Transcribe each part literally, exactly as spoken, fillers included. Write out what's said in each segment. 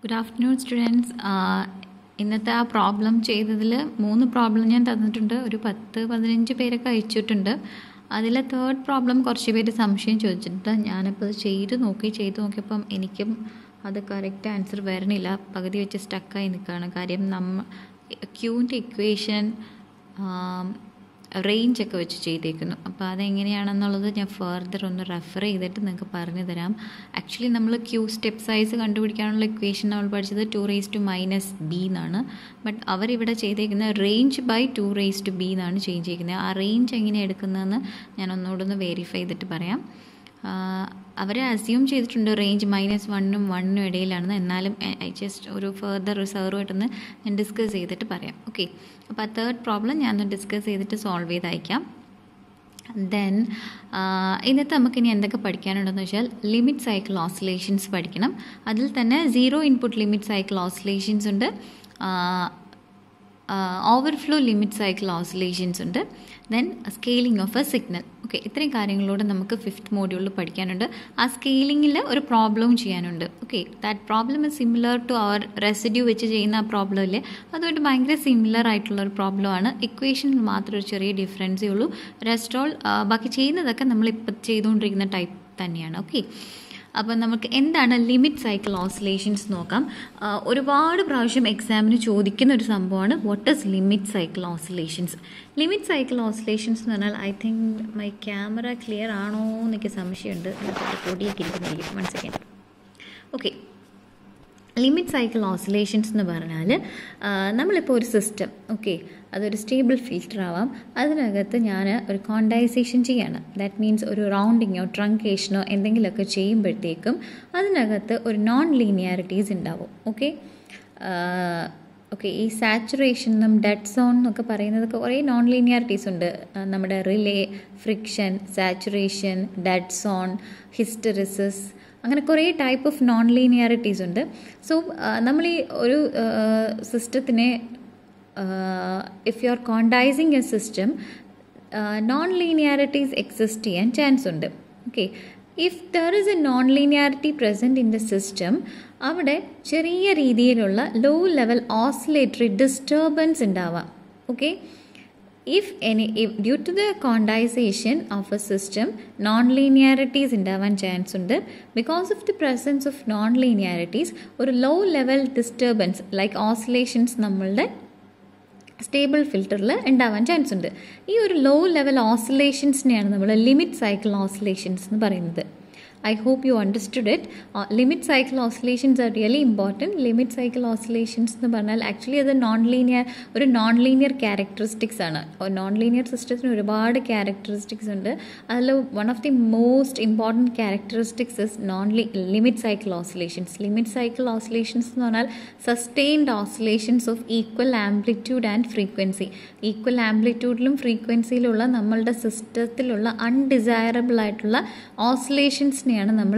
Good afternoon students. ഇന്നത്തെ ആ problem ചെയ്തതിൽ മൂന്ന് പ്രോബ്ലം ഞാൻ തന്നിട്ടുണ്ട്. ഒരു പത്ത് പതിനഞ്ച് പേരൊക്കെ അയച്ചിട്ടുണ്ട്. അതിലെ തേർഡ് പ്രോബ്ലം കുറച്ച് പേര് സംശയം ചോദിച്ചിട്ടുണ്ട്. ഞാനപ്പോൾ അത് ചെയ്ത് നോക്കി ചെയ്ത് നോക്കിയപ്പം എനിക്കും അത് കറക്റ്റ് ആൻസർ വരണില്ല. പകുതി വെച്ച് സ്റ്റക്കായി നിൽക്കുകയാണ്. കാര്യം നമ്മ ക്യൂവിൻ്റെ ഇക്വേഷൻ റേഞ്ചൊക്കെ വെച്ച് ചെയ്തേക്കുന്നു. അപ്പോൾ അതെങ്ങനെയാണെന്നുള്ളത് ഞാൻ ഫർദർ ഒന്ന് റെഫർ ചെയ്തിട്ട് നിങ്ങൾക്ക് പറഞ്ഞു തരാം. ആക്ച്വലി നമ്മൾ ക്യൂ സ്റ്റെപ്പ് സൈസ് കണ്ടുപിടിക്കാനുള്ള ഇക്വേഷൻ നമ്മൾ പഠിച്ചത് two raise to minus B എന്നാണ്. ബട്ട് അവരിവിടെ ചെയ്തേക്കുന്ന range by two raise to B എന്നാണ് ചേഞ്ച് ചെയ്യുന്നത്. ആ റേഞ്ച് എങ്ങനെയാണ് എടുക്കുന്നതെന്ന് ഞാൻ ഒന്നുകൂടെ ഒന്ന് വെരിഫൈ ചെയ്തിട്ട് പറയാം. അവർ അസ്യൂം ചെയ്തിട്ടുണ്ട് റേഞ്ച് മൈനസ് വണ്ണും വണ്ണിനും ഇടയിലാണെന്ന്. എന്നാലും ഐ ജസ്റ്റ് ഒരു ഫർദർ റിസർവായിട്ടൊന്ന് ഞാൻ ഡിസ്കസ് ചെയ്തിട്ട് പറയാം. ഓക്കെ, അപ്പോൾ ആ തേർഡ് പ്രോബ്ലം ഞാനൊന്ന് ഡിസ്കസ് ചെയ്തിട്ട് സോൾവ് ചെയ്ത് അയക്കാം. ദെൻ ഇന്നത്തെ നമുക്കിനി എന്തൊക്കെ പഠിക്കാനുണ്ടെന്ന് വെച്ചാൽ ലിമിറ്റ് സൈക്കിൾ ഓസിലേഷൻസ് പഠിക്കണം. അതിൽ തന്നെ zero input limit cycle oscillations ഉണ്ട്, ഓവർഫ്ലോ ലിമിറ്റ് സൈക്കിൾ ഓസിലേഷൻസ് ഉണ്ട്, then scaling of a signal. Okay, ഇത്രയും കാര്യങ്ങളോട് നമുക്ക് ഫിഫ്ത്ത് മോഡ്യൂളിൽ പഠിക്കാനുണ്ട്. ആ സ്കെയിലിങ്ങിൽ ഒരു പ്രോബ്ലവും ചെയ്യാനുണ്ട്. Okay, that problem is similar to അവർ റെസിഡ്യൂ വെച്ച് ചെയ്യുന്ന ആ പ്രോബ്ലം ഇല്ലേ, അതുമായിട്ട് ഭയങ്കര സിമിലർ ആയിട്ടുള്ള ഒരു പ്രോബ്ലമാണ്. ഇക്വേഷനിൽ മാത്രം ഒരു ചെറിയ ഡിഫറൻസേ ഉള്ളൂ. റെസ്റ്റ് ഓൾ ബാക്കി ചെയ്യുന്നതൊക്കെ നമ്മളിപ്പോൾ ചെയ്തുകൊണ്ടിരിക്കുന്ന ടൈപ്പ് തന്നെയാണ്. ഓക്കെ, അപ്പോൾ നമുക്ക് എന്താണ് ലിമിറ്റ് സൈക്കിൾ ഓസിലേഷൻസ് നോക്കാം. ഒരുപാട് പ്രാവശ്യം എക്സാമിന് ചോദിക്കുന്ന ഒരു സംഭവമാണ് what is limit cycle oscillations. Limit cycle oscillations എന്ന് പറഞ്ഞാൽ I think my camera clear ആണോ എന്നൊക്കെ സംശയമുണ്ട്. പൊടിയൊക്കെ ഇരിക്കുന്നിരിക്കും. One second. Okay, limit cycle oscillations എന്ന് പറഞ്ഞാൽ നമ്മളിപ്പോൾ ഒരു സിസ്റ്റം, ഓക്കെ, അതൊരു സ്റ്റേബിൾ ഫിൽറ്റർ ആവാം. അതിനകത്ത് ഞാൻ ഒരു കോണ്ടൈസേഷൻ ചെയ്യാണ്. ദാറ്റ് മീൻസ് ഒരു റൗണ്ടിങ്ങോ ട്രങ്കേഷനോ എന്തെങ്കിലുമൊക്കെ ചെയ്യുമ്പോഴത്തേക്കും അതിനകത്ത് ഒരു നോൺ ലീനിയാരിറ്റീസ് ഉണ്ടാവും. ഓക്കെ ഓക്കെ ഈ സാച്ചുറേഷനും ഡെഡ് സോൺ എന്നൊക്കെ പറയുന്നതൊക്കെ കുറേ നോൺ ലീനിയാരിറ്റീസ് ഉണ്ട്. നമ്മുടെ relay, friction, saturation, dead zone, hysteresis, അങ്ങനെ കുറേ ടൈപ്പ് ഓഫ് നോൺ ലീനിയാരിറ്റീസ് ഉണ്ട്. സോ നമ്മൾ ഈ ഒരു സിസ്റ്റത്തിനെ if you are quantizing a system non linearities exist ചെയ്യാൻ ചാൻസ് ഉണ്ട്. Okay, if there is a non linearity present in the system, അവിടെ ചെറിയ രീതിയിലുള്ള ലോ ലെവൽ ഓസിലേറ്ററി ഡിസ്റ്റർബൻസ് ഉണ്ടാവാം. Okay, if any if due to the condensation of a system non-linearities ഉണ്ടാവാൻ chance ഉണ്ട്. Because of the presence of non linearities ഒരു low level disturbance like oscillations നമ്മളുടെ stable ഫിൽറ്ററിൽ ഉണ്ടാവാൻ ചാൻസ് ഉണ്ട്. ഈ ഒരു ലോ ലെവൽ ഓസിലേഷൻസിനെയാണ് നമ്മൾ ലിമിറ്റ് സൈക്കിൾ ഓസിലേഷൻസ് എന്ന് പറയുന്നത്. I hope you understood it. Uh, limit cycle oscillations are really important. Limit cycle oscillations എന്ന് പറഞ്ഞാൽ ആക്ച്വലി അത് നോൺ ലീനിയർ ഒരു നോൺ ലീനിയർ ക്യാരക്ടറിസ്റ്റിക്സ് ആണ്. നോൺ ലീനിയർ സിസ്റ്റത്തിന് ഒരുപാട് ക്യാരക്ടറിസ്റ്റിക്സ് ഉണ്ട്. അതിൽ one of the most important characteristics is non limit cycle oscillations. Limit cycle oscillations എന്ന് പറഞ്ഞാൽ sustained oscillations of equal amplitude and frequency. Equal ആംപ്ലിറ്റ്യൂഡിലും ഫ്രീക്വൻസിയിലുള്ള നമ്മളുടെ സിസ്റ്റത്തിലുള്ള അൺഡിസൈറബിൾ ആയിട്ടുള്ള ഓസിലേഷൻസിനെ ാണ് നമ്മൾ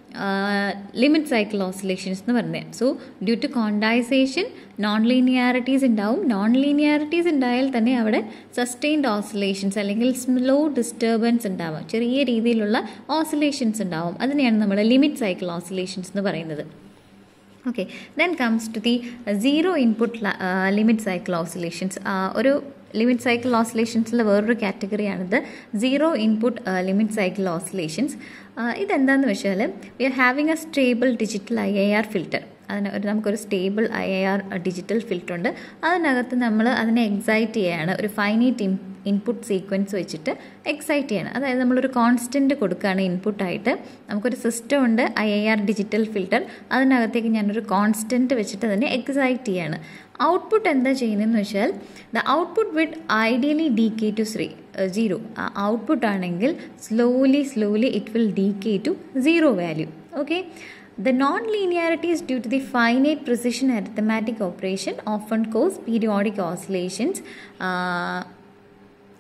ലിമിറ്റ് സൈക്കിൾ ഓസിലേഷൻസ് എന്ന് പറയുന്നത്. So due to quantization non linearities ഉണ്ടാവും. നോൺ ലീനിയാരിറ്റീസ് ഉണ്ടായാൽ തന്നെ അവിടെ സസ്റ്റെയിൻഡ് ഓസിലേഷൻസ് അല്ലെങ്കിൽ സ്ലോ ഡിസ്റ്റർബൻസ് ഉണ്ടാവും. ചെറിയ രീതിയിലുള്ള ഓസിലേഷൻസ് ഉണ്ടാവും. അതിനെയാണ് നമ്മൾ ലിമിറ്റ് സൈക്കിൾ ഓസിലേഷൻസ് എന്ന് പറയുന്നത്. Okay, then comes to the zero input limit cycle oscillations. ഒരു ലിമിറ്റ് സൈക്കിൾ ഓസിലേഷൻസിലെ വേറൊരു കാറ്റഗറിയാണിത് zero input limit cycle oscillations. ഇതെന്താണെന്ന് വെച്ചാൽ we are having a stable digital I I R filter. അതിന് ഒരു നമുക്കൊരു stable I I R digital filter ഉണ്ട്. അതിനകത്ത് നമ്മൾ അതിനെ എക്സൈറ്റ് ചെയ്യാണ്. ഒരു ഫൈനൈറ്റ് ഇൻ ഇൻപുട്ട് സീക്വൻസ് വെച്ചിട്ട് എക്സൈറ്റ് ചെയ്യണം. അതായത് നമ്മളൊരു കോൺസ്റ്റൻറ്റ് കൊടുക്കുകയാണ് ഇൻപുട്ടായിട്ട്. നമുക്കൊരു സിസ്റ്റം ഉണ്ട് I I R digital filter. അതിനകത്തേക്ക് ഞാനൊരു കോൺസ്റ്റൻറ്റ് വെച്ചിട്ട് അതിനെ എക്സൈറ്റ് ചെയ്യാണ്. ഔട്ട്പുട്ട് എന്താ ചെയ്യുന്നതെന്ന് വെച്ചാൽ the output with ideally decay to ശ്രീ സീറോ. ആ ഔട്ട്പുട്ട് ആണെങ്കിൽ slowly slowly it will decay to zero value. Okay, the non-linearities due to the finite precision arithmetic operation often cause periodic oscillations. Uh,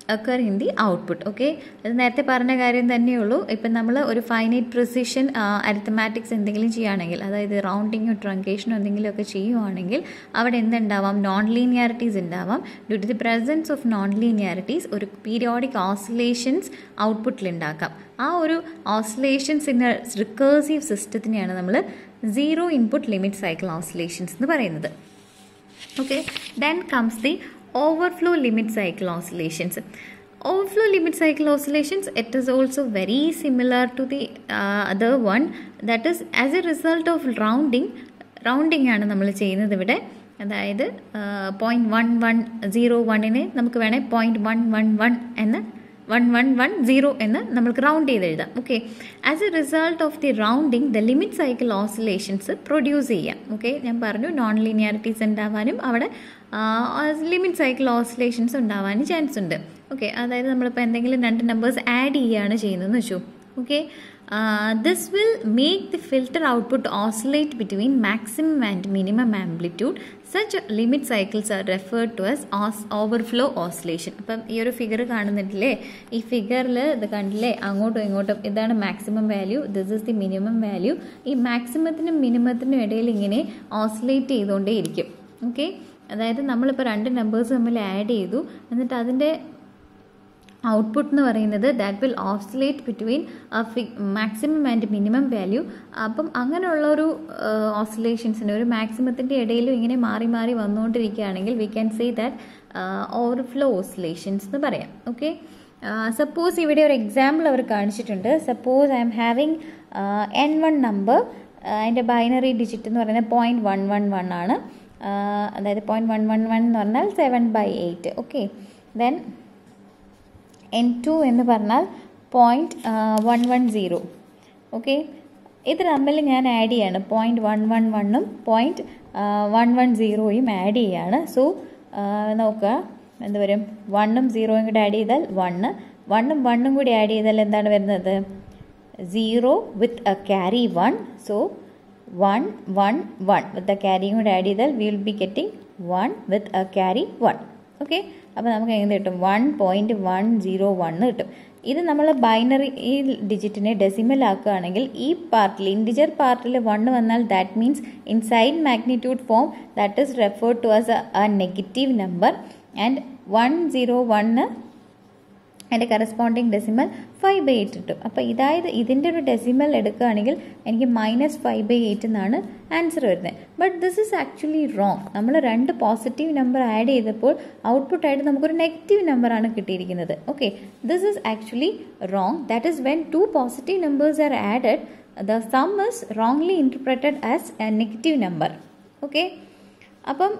occur in the output. Okay, അത് നേരത്തെ പറഞ്ഞ കാര്യം തന്നെയുള്ളൂ. ഇപ്പം നമ്മൾ ഒരു ഫൈനൈറ്റ് പ്രിസിഷൻ അരിത്തമാറ്റിക്സ് എന്തെങ്കിലും ചെയ്യുകയാണെങ്കിൽ, അതായത് റൗണ്ടിങ്ങോ ട്രങ്കേഷനോ എന്തെങ്കിലുമൊക്കെ ചെയ്യുവാണെങ്കിൽ അവിടെ എന്തുണ്ടാവാം, നോൺ ലീനിയാരിറ്റീസ് ഉണ്ടാവാം. Due to the presence of non linearities ഒരു പീരിയോഡിക് ഓസിലേഷൻസ് ഔട്ട്പുട്ടിൽ ഉണ്ടാക്കാം. ആ ഒരു ഓസിലേഷൻസ് ഇൻ റിക്കേഴ്സീവ് സിസ്റ്റത്തിനെയാണ് നമ്മൾ zero input limit cycle oscillations എന്ന് പറയുന്നത്. Okay, then comes the overflow limit cycle oscillations. Overflow limit cycle oscillations, it is also very similar to the uh, other one. That is, as a result of rounding, rounding ആണ് നമ്മൾ ചെയ്യുന്നത് ഇവിടെ. അതായത് point one one zero വണ്ണിനെ നമുക്ക് വേണേൽ point one one one എന്ന് one one one zero എന്ന് നമ്മൾക്ക് റൗണ്ട് ചെയ്ത് എഴുതാം. Okay, as a result of the rounding the limit cycle oscillations produce ചെയ്യാം. ഓക്കെ, ഞാൻ പറഞ്ഞു നോൺ ലീനിയാരിറ്റീസ് ഉണ്ടാവാനും അവിടെ ലിമിറ്റ് സൈക്കിൾ ഓസിലേഷൻസ് ഉണ്ടാവാനും ചാൻസ് ഉണ്ട്. ഓക്കെ, അതായത് നമ്മളിപ്പോൾ എന്തെങ്കിലും രണ്ട് നമ്പേഴ്സ് ആഡ് ചെയ്യുകയാണ് ചെയ്യുന്നതെന്ന് വെച്ചു. Okay, this will make the filter output oscillate between maximum and minimum amplitude. Such limit cycles are referred to as os overflow oscillation. അപ്പം ഈ ഒരു ഫിഗർ കാണുന്നില്ലേ, ഈ ഫിഗറിൽ ഇത് കണ്ടില്ലേ, അങ്ങോട്ടും ഇങ്ങോട്ടും ഇതാണ് maximum value, this is the minimum value. ഈ മാക്സിമത്തിനും മിനിമത്തിനും ഇടയിൽ ഇങ്ങനെ ഓസിലേറ്റ് ചെയ്തുകൊണ്ടേ ഇരിക്കും. ഓക്കെ, അതായത് നമ്മളിപ്പോൾ രണ്ട് നമ്പേഴ്സ് തമ്മിൽ ആഡ് ചെയ്തു, എന്നിട്ട് അതിൻ്റെ ഔട്ട്പുട്ട് എന്ന് പറയുന്നത് that will oscillate between maximum and minimum value. അപ്പം അങ്ങനെയുള്ളൊരു ഓസിലേഷൻസിന് ഒരു മാക്സിമത്തിൻ്റെ ഇടയിലും ഇങ്ങനെ മാറി മാറി വന്നുകൊണ്ടിരിക്കുകയാണെങ്കിൽ we can say that overflow oscillations എന്ന് പറയാം. ഓക്കെ, സപ്പോസ് ഇവിടെ ഒരു എക്സാമ്പിൾ അവർ കാണിച്ചിട്ടുണ്ട്. Suppose I'm having N one number, അതിൻ്റെ ബൈനറി ഡിജിറ്റ് എന്ന് പറയുന്നത് പോയിൻറ്റ് വൺ വൺ വൺ ആണ്. അതായത് പോയിൻറ്റ് വൺ വൺ വൺ എന്ന് പറഞ്ഞാൽ seven by eight. Okay, then N two എന്ന് പറഞ്ഞാൽ point one one zero. Okay, ഇത് തമ്മിൽ ഞാൻ ആഡ് ചെയ്യാണ്, പോയിൻറ്റ് വൺ വൺ വണ്ണും പോയിൻറ്റ് വൺ വൺ സീറോയും ആഡ് ചെയ്യാണ്. സോ നോക്കുക, എന്ത് വരും, വണ്ണും സീറോയും കൂടി ആഡ് ചെയ്താൽ വണ്ണ്, വണ്ണും വണ്ണും കൂടി ആഡ് ചെയ്താൽ എന്താണ് വരുന്നത്, zero with a carry one. So one one one with a ക്യാരിയും കൂടി ആഡ് ചെയ്താൽ we will be getting one with a carry one. Okay, അപ്പോൾ നമുക്ക് എങ്ങനെ കിട്ടും, one point one zero one കിട്ടും. ഇത് നമ്മൾ ബൈനറി ഈ ഡിജിറ്റിനെ ഡെസിമൽ ആക്കുകയാണെങ്കിൽ ഈ പാർട്ടിൽ ഇൻറ്റിജർ പാർട്ടിൽ വണ്ണ് വന്നാൽ that means in side magnitude form that is referred to as a negative number. And one zero one അതിൻ്റെ corresponding decimal five by eight കിട്ടും. അപ്പോൾ ഇതായത് ഇതിൻ്റെ ഒരു ഡെസിമൽ എടുക്കുകയാണെങ്കിൽ എനിക്ക് മൈനസ് ഫൈവ് ബൈ എയ്റ്റ് എന്നാണ് ആൻസർ വരുന്നത്. But this is actually wrong. നമ്മൾ രണ്ട് പോസിറ്റീവ് നമ്പർ ആഡ് ചെയ്തപ്പോൾ ഔട്ട്പുട്ടായിട്ട് നമുക്കൊരു നെഗറ്റീവ് നമ്പറാണ് കിട്ടിയിരിക്കുന്നത്. Okay, this is actually wrong. That is when two positive numbers are added the sum is wrongly interpreted as a negative number. Okay, അപ്പം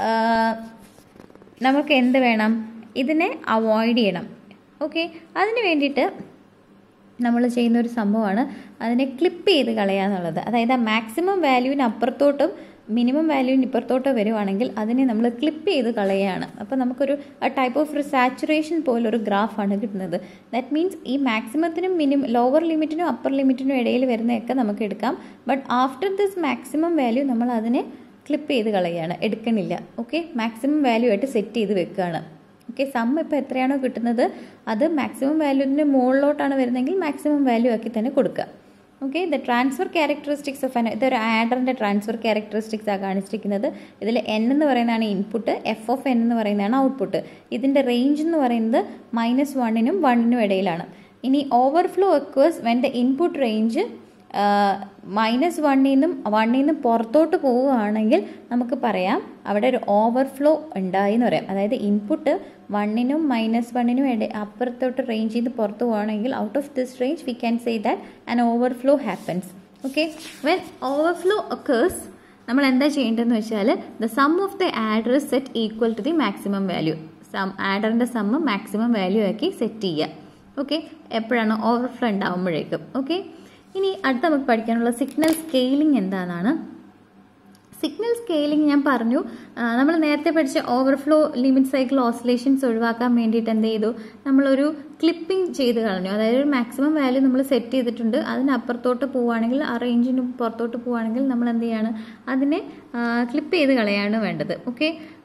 നമുക്ക് എന്ത് വേണം, ഇതിനെ അവോയ്ഡ് ചെയ്യണം. ഓക്കെ, അതിന് വേണ്ടിയിട്ട് നമ്മൾ ചെയ്യുന്നൊരു സംഭവമാണ് അതിനെ ക്ലിപ്പ് ചെയ്ത് കളയുക എന്നുള്ളത്. അതായത് ആ മാക്സിമം വാല്യൂവിന് അപ്പുറത്തോട്ടും മിനിമം വാല്യൂവിന് ഇപ്പുറത്തോട്ടോ വരുവാണെങ്കിൽ അതിനെ നമ്മൾ ക്ലിപ്പ് ചെയ്ത് കളയുകയാണ്. അപ്പോൾ നമുക്കൊരു ടൈപ്പ് ഓഫ് ഒരു സാച്ചുറേഷൻ പോലൊരു ഗ്രാഫാണ് കിട്ടുന്നത്. ദാറ്റ് മീൻസ് ഈ മാക്സിമത്തിനും മിനിമം ലോവർ ലിമിറ്റിനും അപ്പർ ലിമിറ്റിനും ഇടയിൽ വരുന്നതൊക്കെ നമുക്ക് എടുക്കാം. But after this maximum value നമ്മൾ അതിനെ ക്ലിപ്പ് ചെയ്ത് കളയുകയാണ്, എടുക്കണില്ല. ഓക്കെ, മാക്സിമം വാല്യൂ ആയിട്ട് സെറ്റ് ചെയ്ത് വെക്കുകയാണ്. ഓക്കെ, സം ഇപ്പോൾ എത്രയാണോ കിട്ടുന്നത് അത് മാക്സിമം വാല്യൂവിൻ്റെ മുകളിലോട്ടാണ് വരുന്നതെങ്കിൽ മാക്സിമം വാല്യൂ ആക്കി തന്നെ കൊടുക്കുക. Okay, the transfer characteristics of an ഇതൊരു ആഡറിൻ്റെ ട്രാൻസ്ഫർ ക്യാരക്ടറിസ്റ്റിക്സ് ആണ് കാണിച്ചിരിക്കുന്നത്. ഇതിൽ എൻ എന്ന് പറയുന്നതാണ് ഇൻപുട്ട്, എഫ് ഓഫ് എൻ എന്ന് പറയുന്നതാണ് ഔട്ട്പുട്ട്. ഇതിൻ്റെ റേഞ്ച് എന്ന് പറയുന്നത് മൈനസ് വണ്ണിനും വണ്ണിനും ഇടയിലാണ്. ഇനി overflow occurs when the input range minus വണ്ണിൽ നിന്നും വണ്ണിൽ നിന്നും പുറത്തോട്ട് പോവുകയാണെങ്കിൽ നമുക്ക് പറയാം അവിടെ ഒരു ഓവർഫ്ലോ ഉണ്ടായി എന്ന് പറയാം. അതായത് ഇൻപുട്ട് വണ്ണിനും മൈനസ് വണ്ണിനും ഇട അപ്പുറത്തോട്ട് റേഞ്ചിൽ നിന്ന് പുറത്ത് പോവുകയാണെങ്കിൽ out of this range we can say that an overflow happens. Okay, when overflow occurs നമ്മൾ എന്താ ചെയ്യേണ്ടതെന്ന് വെച്ചാൽ the sum of the adder is set equal to the maximum value. Sum ആഡറിൻ്റെ സമ്മ് മാക്സിമം വാല്യൂ ആക്കി set ചെയ്യുക. Okay, എപ്പോഴാണ് overflow ഉണ്ടാകുമ്പോഴേക്കും. Okay, ഇനി അടുത്ത നമുക്ക് പഠിക്കാനുള്ള സിഗ്നൽ സ്കെയിലിംഗ് എന്താണെന്നാണ്. സിഗ്നൽ സ്കെയിലിംഗ് ഞാൻ പറഞ്ഞു, നമ്മൾ നേരത്തെ പഠിച്ച ഓവർഫ്ലോ ലിമിറ്റ് സൈക്കിൾ ഓസിലേഷൻസ് ഒഴിവാക്കാൻ വേണ്ടിയിട്ട് എന്ത് ചെയ്തു, നമ്മളൊരു ക്ലിപ്പിംഗ് ചെയ്ത് കളഞ്ഞു. അതായത് ഒരു മാക്സിമം വാല്യൂ നമ്മൾ സെറ്റ് ചെയ്തിട്ടുണ്ട്, അതിനപ്പുറത്തോട്ട് പോവുകയാണെങ്കിൽ ആ റേഞ്ചിന് പുറത്തോട്ട് പോവുകയാണെങ്കിൽ നമ്മൾ എന്ത് ചെയ്യാണ്, അതിനെ ക്ലിപ്പ് ചെയ്ത് കളയാണ് വേണ്ടത്. Okay,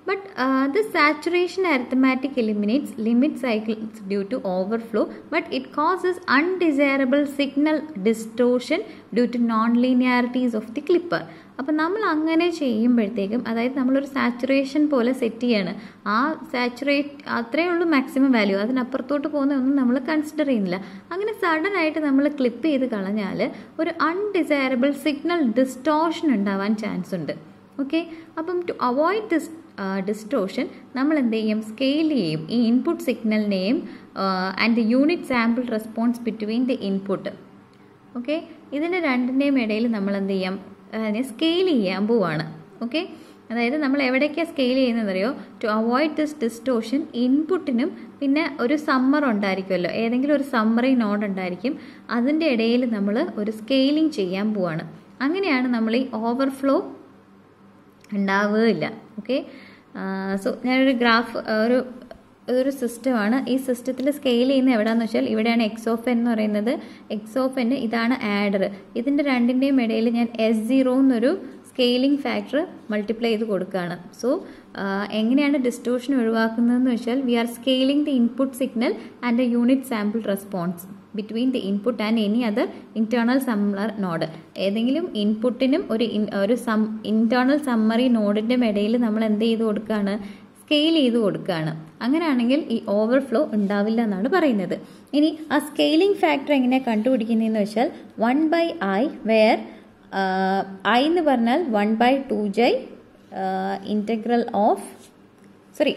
But uh, the saturation arithmetic eliminates limit cycles due to overflow, but it causes undesirable signal distortion due to non-linearities of the clipper. അപ്പോൾ നമ്മൾ അങ്ങനെ ചെയ്യുമ്പോഴത്തേക്കും, അതായത് നമ്മളൊരു സാച്ചുറേഷൻ പോലെ സെറ്റ് ചെയ്യാണ്, ആ സാച്ചുറേറ്റ് അത്രയേ ഉള്ളൂ മാക്സിമം വാല്യൂ, അതിനപ്പുറത്തോട്ട് പോകുന്ന ഒന്നും നമ്മൾ കൺസിഡർ ചെയ്യുന്നില്ല. അങ്ങനെ സഡൻ ആയിട്ട് നമ്മൾ ക്ലിപ്പ് ചെയ്ത് കളഞ്ഞാൽ ഒരു അൺഡിസയറബിൾ സിഗ്നൽ ഡിസ്റ്റോർഷൻ ഉണ്ടാവാൻ ചാൻസ് ഉണ്ട്. ഓക്കെ, അപ്പം ടു അവോയ്ഡ് ദിസ് ഡിസ്റ്റോർഷൻ നമ്മൾ എന്ത് ചെയ്യും, സ്കെയിൽ ചെയ്യും ഈ ഇൻപുട്ട് സിഗ്നലിനെയും and the unit sample response between the input. Okay, ഇതിൻ്റെ രണ്ടിൻ്റെയും ഇടയിൽ നമ്മൾ എന്ത് ചെയ്യാം, അതിനെ സ്കെയിൽ ചെയ്യാൻ പോവാണ്. ഓക്കെ, അതായത് നമ്മൾ എവിടേക്കാണ് സ്കെയിൽ ചെയ്യുന്നതെന്നറിയോ, ടു അവോയ്ഡ് ദിസ് ഡിസ്റ്റോർഷൻ ഇൻപുട്ടിനും പിന്നെ ഒരു സമ്മർ ഉണ്ടായിരിക്കുമല്ലോ, ഏതെങ്കിലും ഒരു സമ്മറി നോഡ് ഉണ്ടായിരിക്കും, അതിൻ്റെ ഇടയിൽ നമ്മൾ ഒരു സ്കെയിലിംഗ് ചെയ്യാൻ പോവാണ്. അങ്ങനെയാണ് നമ്മൾ ഈ ഓവർഫ്ലോ ഉണ്ടാവുകയില്ല. ഓക്കെ, സോ ഞാനൊരു ഗ്രാഫ്, ഒരു ഒരു സിസ്റ്റമാണ്. ഈ സിസ്റ്റത്തിൽ സ്കെയിൽ ചെയ്യുന്നത് എവിടെയാണെന്ന് വെച്ചാൽ ഇവിടെയാണ് എക്സ് ഓഫ് എൻ എന്ന് പറയുന്നത്. എക്സ് ഓഫ് എൻ ഇതാണ് ആഡർ. ഇതിൻ്റെ രണ്ടിൻ്റെയും ഇടയിൽ ഞാൻ എസ് സീറോ എന്നൊരു സ്കെയിലിംഗ് ഫാക്ടർ മൾട്ടിപ്ലൈ ചെയ്ത് കൊടുക്കുകയാണ്. സോ എങ്ങനെയാണ് ഡിസ്റ്റോർഷൻ ഒഴിവാക്കുന്നതെന്ന് വെച്ചാൽ we are scaling the input signal and a unit sample response between the input and any other internal summer node. ഏതെങ്കിലും ഇൻപുട്ടിനും ഒരു ഒരു സം ഇന്റേണൽ സമ്മറി നോഡിൻ്റെ ഇടയിൽ നമ്മൾ എന്ത് ചെയ്ത് കൊടുക്കുകയാണ്, സ്കെയിൽ ചെയ്ത് കൊടുക്കുകയാണ്. അങ്ങനെയാണെങ്കിൽ ഈ ഓവർഫ്ലോ ഉണ്ടാവില്ല എന്നാണ് പറയുന്നത്. ഇനി ആ സ്കെയിലിംഗ് ഫാക്ടർ എങ്ങനെയാണ് കണ്ടുപിടിക്കുന്നതെന്ന് വെച്ചാൽ one by I where I എന്ന് പറഞ്ഞാൽ വൺ ബൈ ടു ജൈ ഇൻറ്റഗ്രൽ ഓഫ് സോറി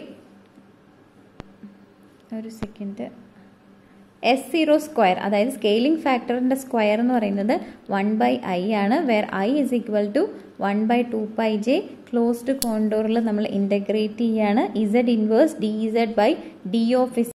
ഒരു സെക്കൻഡ് എസ് സീറോ സ്ക്വയർ, അതായത് സ്കെയിലിംഗ് ഫാക്ടറിൻ്റെ സ്ക്വയർ എന്ന് പറയുന്നത് വൺ ബൈ ഐ ആണ്. Where I is equal to one by two pi J closed കോണ്ടോറിൽ നമ്മൾ ഇൻ്റഗ്രേറ്റ് ചെയ്യാണ്. Z inverse D Z by D of